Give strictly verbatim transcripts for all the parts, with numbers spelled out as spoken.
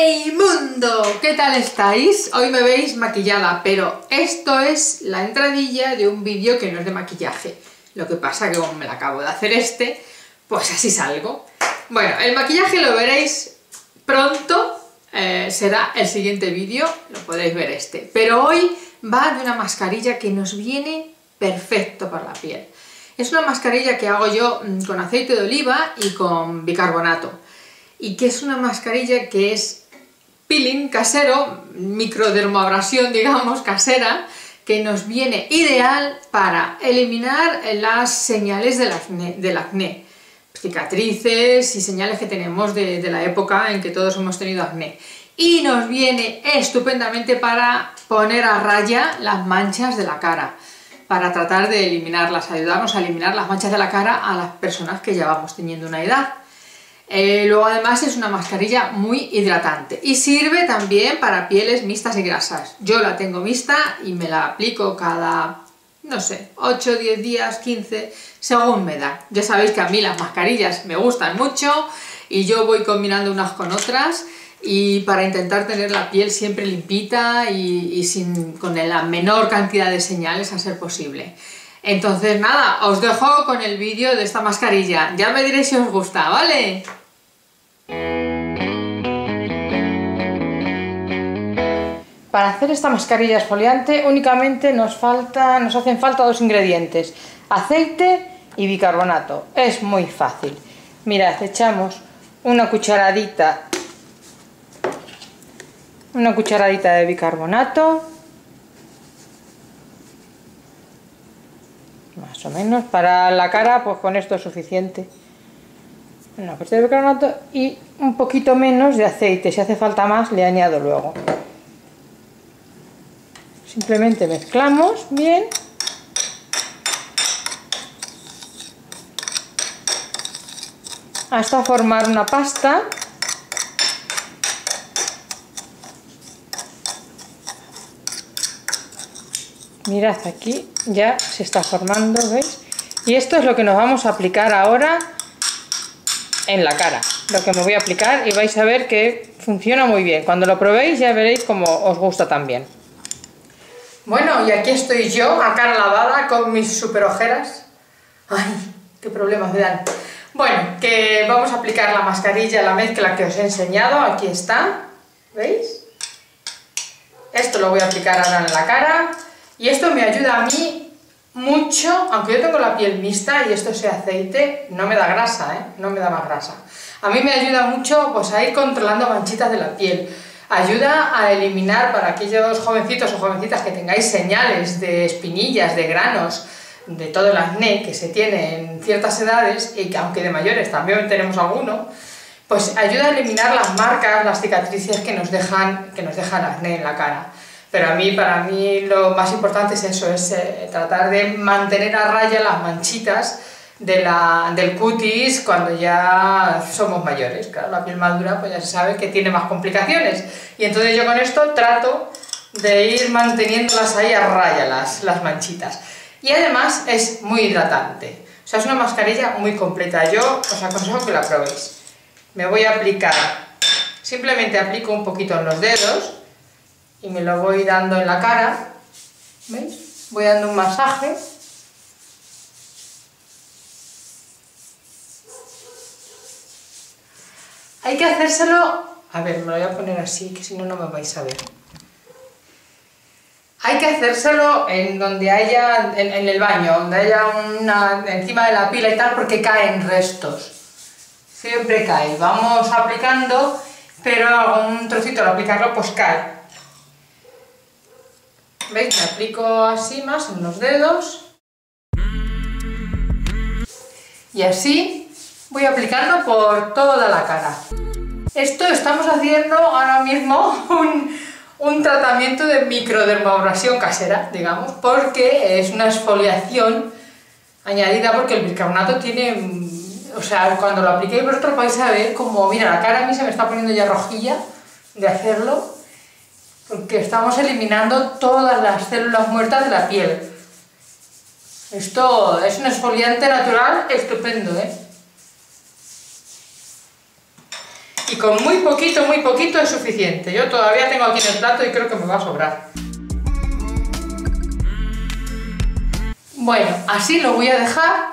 ¡Hey mundo! ¿Qué tal estáis? Hoy me veis maquillada, pero esto es la entradilla de un vídeo que no es de maquillaje. Lo que pasa que como me la acabo de hacer este, pues así salgo. Bueno, el maquillaje lo veréis pronto, eh, será el siguiente vídeo, lo podéis ver este. Pero hoy va de una mascarilla que nos viene perfecto para la piel. Es una mascarilla que hago yo con aceite de oliva y con bicarbonato. Y que es una mascarilla que es peeling casero, microdermoabrasión, digamos, casera, que nos viene ideal para eliminar las señales del acné, del acné. Cicatrices y señales que tenemos de, de la época en que todos hemos tenido acné. Y nos viene estupendamente para poner a raya las manchas de la cara, para tratar de eliminarlas, ayudarnos a eliminar las manchas de la cara a las personas que ya vamos teniendo una edad. Eh, luego además es una mascarilla muy hidratante y sirve también para pieles mixtas y grasas. Yo la tengo mixta y me la aplico cada, no sé, ocho, diez días, quince, según me da. Ya sabéis que a mí las mascarillas me gustan mucho y yo voy combinando unas con otras y para intentar tener la piel siempre limpita y, y sin, con la menor cantidad de señales a ser posible. Entonces nada, os dejo con el vídeo de esta mascarilla. Ya me diréis si os gusta, ¿vale? Para hacer esta mascarilla exfoliante únicamente nos, falta, nos hacen falta dos ingredientes, aceite y bicarbonato. Es muy fácil. Mirad, echamos una cucharadita, una cucharadita de bicarbonato, más o menos, para la cara pues con esto es suficiente. Una parte de bicarbonato y un poquito menos de aceite, si hace falta más le añado luego. Simplemente mezclamos bien hasta formar una pasta. Mirad, aquí ya se está formando, ¿veis? Y esto es lo que nos vamos a aplicar ahora en la cara, lo que me voy a aplicar, y vais a ver que funciona muy bien. Cuando lo probéis ya veréis cómo os gusta también. Bueno, y aquí estoy yo, a cara lavada, con mis super ojeras. Ay, qué problemas me dan. Bueno, que vamos a aplicar la mascarilla, la mezcla que os he enseñado, aquí está, ¿veis? Esto lo voy a aplicar ahora en la cara, y esto me ayuda a mí mucho, aunque yo tengo la piel mixta y esto sea aceite, no me da grasa, ¿eh? No me da más grasa. A mí me ayuda mucho pues, a ir controlando manchitas de la piel. Ayuda a eliminar para aquellos jovencitos o jovencitas que tengáis señales de espinillas, de granos, de todo el acné que se tiene en ciertas edades y que aunque de mayores también tenemos alguno, pues ayuda a eliminar las marcas, las cicatrices que nos dejan, que nos dejan acné en la cara. Pero a mí, para mí lo más importante es eso, es eh, tratar de mantener a raya las manchitas de la, del cutis cuando ya somos mayores. Claro, la piel madura pues ya se sabe que tiene más complicaciones. Y entonces yo con esto trato de ir manteniéndolas ahí a raya las, las manchitas. Y además es muy hidratante. O sea, es una mascarilla muy completa. Yo os aconsejo que la probéis. Me voy a aplicar, simplemente aplico un poquito en los dedos y me lo voy dando en la cara, ¿veis? Voy dando un masaje. Hay que hacérselo, a ver, me lo voy a poner así, que si no, no me vais a ver. Hay que hacérselo en donde haya, en, en el baño, donde haya una, encima de la pila y tal, porque caen restos. Siempre cae. Vamos aplicando, pero algún trocito al aplicarlo, pues cae. ¿Veis? Me aplico así más en los dedos. Y así voy aplicando por toda la cara. Esto estamos haciendo ahora mismo un, un tratamiento de microdermoabrasión casera, digamos, porque es una exfoliación añadida porque el bicarbonato tiene... O sea, cuando lo apliquéis vosotros vais a ver como, mira, la cara a mí se me está poniendo ya rojilla de hacerlo, porque estamos eliminando todas las células muertas de la piel. Esto es un exfoliante natural estupendo, ¿eh? y con muy poquito, muy poquito es suficiente. Yo todavía tengo aquí en el plato y creo que me va a sobrar. Bueno, así lo voy a dejar.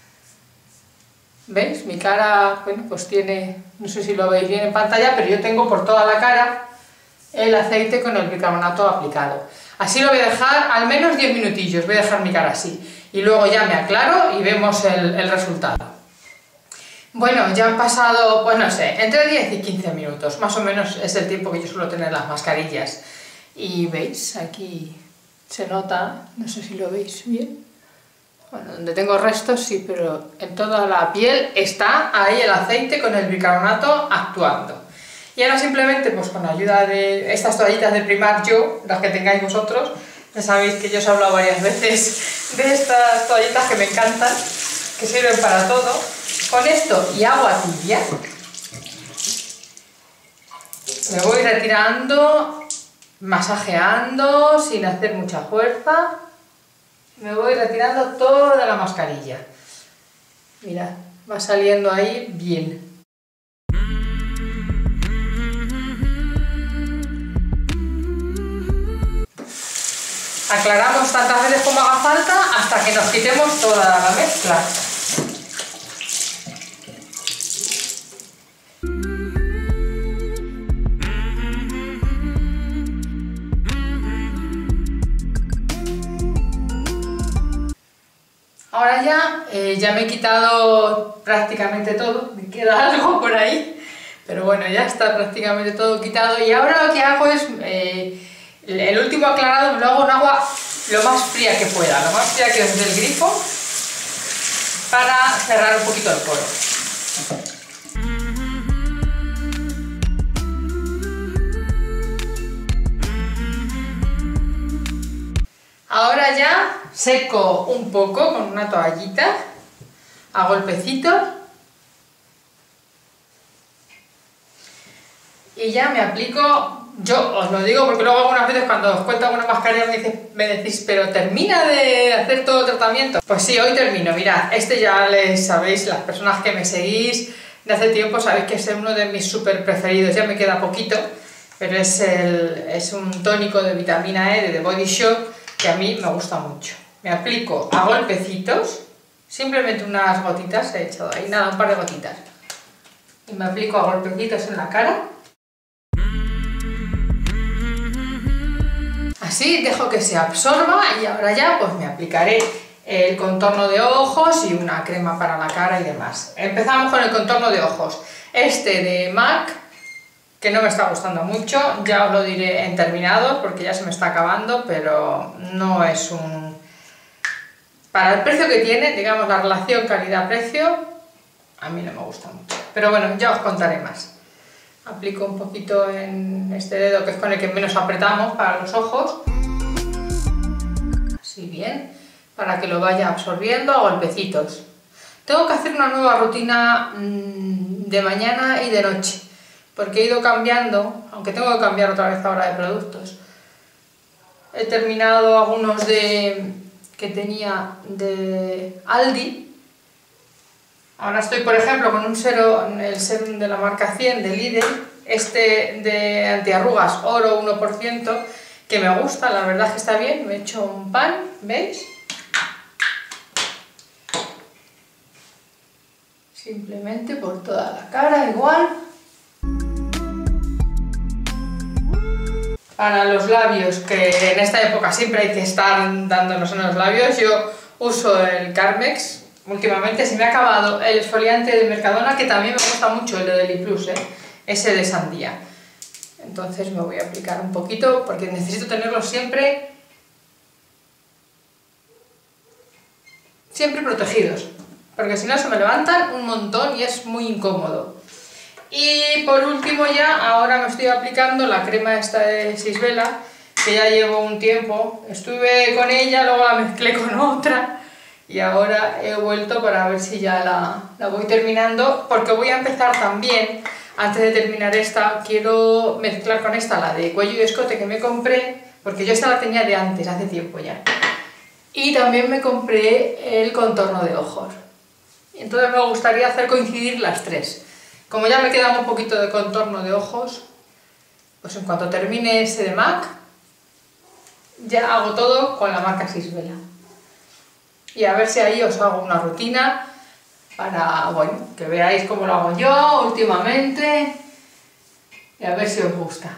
¿Veis? Mi cara, bueno, pues tiene, no sé si lo veis bien en pantalla, pero yo tengo por toda la cara el aceite con el bicarbonato aplicado. Así lo voy a dejar al menos diez minutillos, voy a dejar mi cara así. Y luego ya me aclaro y vemos el, el resultado. Bueno, ya han pasado, pues no sé, entre diez y quince minutos, más o menos es el tiempo que yo suelo tener las mascarillas. Y veis, aquí se nota, no sé si lo veis bien. Bueno, donde tengo restos sí, pero en toda la piel está ahí el aceite con el bicarbonato actuando. Y ahora simplemente, pues con la ayuda de estas toallitas de Primark Yo, las que tengáis vosotros, ya sabéis que yo os he hablado varias veces de estas toallitas que me encantan, que sirven para todo. Con esto y agua tibia, me voy retirando, masajeando, sin hacer mucha fuerza. Me voy retirando toda la mascarilla. Mirad, va saliendo ahí bien. Aclaramos tantas veces como haga falta hasta que nos quitemos toda la mezcla. Ahora ya, eh, ya me he quitado prácticamente todo, me queda algo por ahí, pero bueno, ya está prácticamente todo quitado y ahora lo que hago es, eh, el último aclarado me lo hago en agua lo más fría que pueda, lo más fría que es del grifo, para cerrar un poquito el poro. Ahora ya seco un poco con una toallita a golpecitos y ya me aplico, yo os lo digo porque luego algunas veces cuando os cuento alguna mascarilla me, dice, me decís, pero termina de hacer todo el tratamiento. Pues sí, hoy termino, mirad, este ya les sabéis, las personas que me seguís de hace tiempo sabéis que es uno de mis súper preferidos, ya me queda poquito, pero es, el, es un tónico de vitamina E de The Body Shop que a mí me gusta mucho. Me aplico a golpecitos, simplemente unas gotitas he echado ahí, nada, un par de gotitas. Y me aplico a golpecitos en la cara. Así dejo que se absorba y ahora ya pues me aplicaré el contorno de ojos y una crema para la cara y demás. Empezamos con el contorno de ojos. Este de MAC, que no me está gustando mucho, ya os lo diré en terminado porque ya se me está acabando, pero no es un... Para el precio que tiene, digamos la relación calidad-precio, a mí no me gusta mucho. Pero bueno, ya os contaré más. Aplico un poquito en este dedo que es con el que menos apretamos para los ojos. Así bien, para que lo vaya absorbiendo a golpecitos. Tengo que hacer una nueva rutina mmm, de mañana y de noche, porque he ido cambiando, aunque tengo que cambiar otra vez ahora de productos. He terminado algunos de que tenía de Aldi. Ahora estoy, por ejemplo, con un serum, el serum de la marca cien de Lidl, este de antiarrugas oro uno por ciento, que me gusta, la verdad es que está bien. Me he hecho un pan, ¿veis? Simplemente por toda la cara, igual. Para los labios, que en esta época siempre hay que estar dándonos en los labios, yo uso el Carmex. Últimamente se me ha acabado el exfoliante de Mercadona, que también me gusta mucho, el de Deli Plus, ¿eh? Ese de sandía. Entonces me voy a aplicar un poquito, porque necesito tenerlos siempre, siempre protegidos, porque si no se me levantan un montón y es muy incómodo. Y por último ya, ahora me estoy aplicando la crema esta de Sisvela, que ya llevo un tiempo, estuve con ella, luego la mezclé con otra y ahora he vuelto para ver si ya la, la voy terminando, porque voy a empezar también, antes de terminar esta, quiero mezclar con esta, la de cuello y escote que me compré, porque yo esta la tenía de antes, hace tiempo ya. Y también me compré el contorno de ojos. Entonces me gustaría hacer coincidir las tres. Como ya me queda un poquito de contorno de ojos, pues en cuanto termine ese de MAC, ya hago todo con la marca Sisvela. Y a ver si ahí os hago una rutina para, bueno, que veáis cómo lo hago yo últimamente y a ver si os gusta.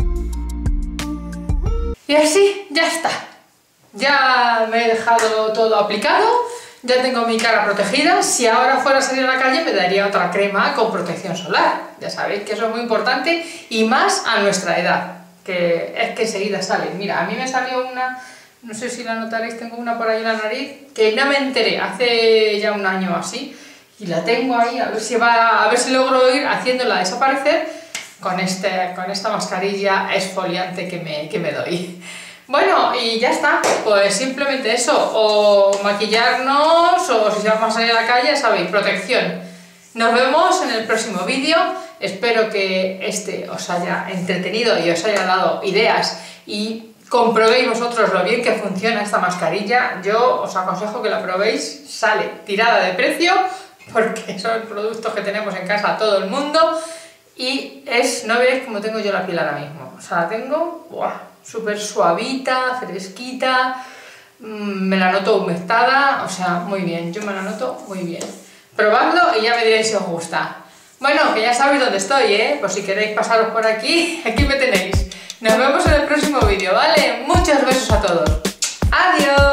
Y así, ya está. Ya me he dejado todo aplicado, ya tengo mi cara protegida. Si ahora fuera a salir a la calle me daría otra crema con protección solar. Ya sabéis que eso es muy importante y más a nuestra edad, que es que enseguida sale. Mira, a mí me salió una, no sé si la notaréis, tengo una por ahí en la nariz, que no me enteré hace ya un año así, y la tengo ahí, a ver si, va, a ver si logro ir haciéndola desaparecer con, este, con esta mascarilla exfoliante que me, que me doy. Bueno, y ya está, pues simplemente eso, o maquillarnos, o si vamos a salir a la calle, ya sabéis, protección. Nos vemos en el próximo vídeo, espero que este os haya entretenido y os haya dado ideas y comprobéis vosotros lo bien que funciona esta mascarilla. Yo os aconsejo que la probéis, sale tirada de precio, porque son productos que tenemos en casa todo el mundo, y es, no veis cómo tengo yo la piel ahora mismo, o sea, la tengo, ¡buah!, súper suavita, fresquita, me la noto humectada, o sea, muy bien, yo me la noto muy bien. Probadlo y ya me diréis si os gusta. Bueno, que ya sabéis dónde estoy, ¿eh? Por si queréis pasaros por aquí, aquí me tenéis. Nos vemos en el próximo vídeo, ¿vale? Muchos besos a todos. ¡Adiós!